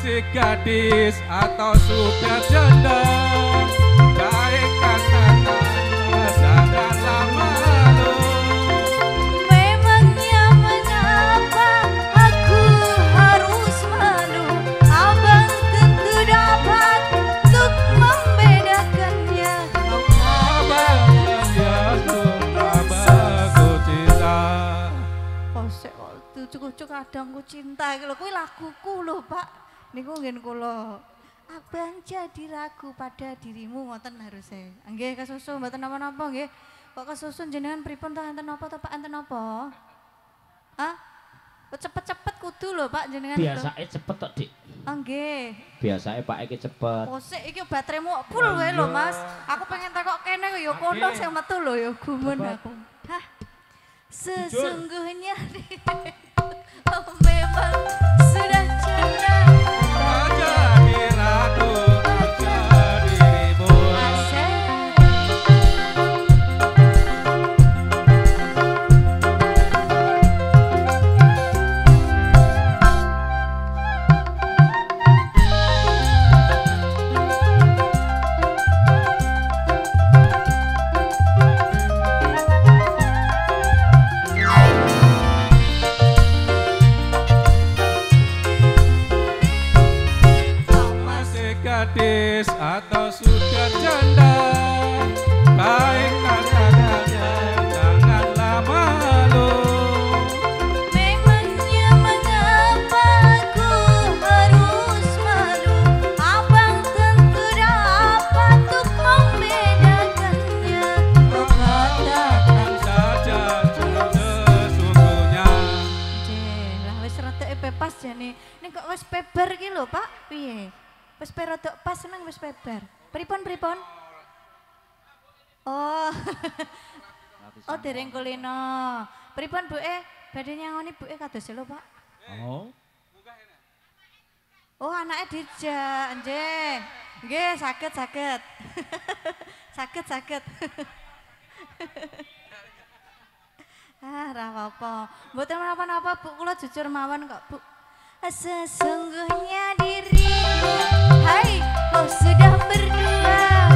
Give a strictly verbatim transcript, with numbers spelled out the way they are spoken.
masih gadis atau sudah janda, baik katakanlah janganlah malu. Memangnya mengapa aku harus malu? Abang tentu dapat untuk membedakannya. Abang ya abangku cinta. Posek kok cucuk-cucuk kadangku cinta iki lho, kuwi laguku lho, Pak. Niku ngen kula. Abang jadi ragu pada dirimu ngoten harusnya. Nggih kesusu mboten napa-napa nggih. Kok kesusu jenengan pripun to enten napa to Pak, enten napa? Hah? Kok cepet-cepet kudu lho Pak jenengan. Biasane cepet tok, Dik. Oh nggih. Biasane Pak iki cepet. Posek iki bateraimu full wae lho Mas. Aku pengen takok kene kok ya kono sing metu lho ya gumun aku. Hah. Sesungguhnya oh, memang sudah janda. Jadi ragu aja dirimu. Gadis atau sudah janda, baik katakannya janganlah malu. Memangnya mengapa aku harus malu? Abang tentu dapat untuk membedakannya. Oh, katakan saja sesungguhnya. Jeh, lah wis rada bebas jane. Ning kok wis beber iki lho, Pak. Piye? Wis perodok pas seneng wis beber. Pripun pripun? Oh. Oh, dereng kulino. Pripun Buke? Badhe nyangoni Buke kados lho, Pak. Oh. Oh, anaknya dijak, nggih. Nggih, saged saged. Saged saged. Ah, ra apa-apa. Mboten menapa-napa, Bu. Kula jujur mawon kok, Bu. Sesungguhnya diriku, hai, kau sudah berdua.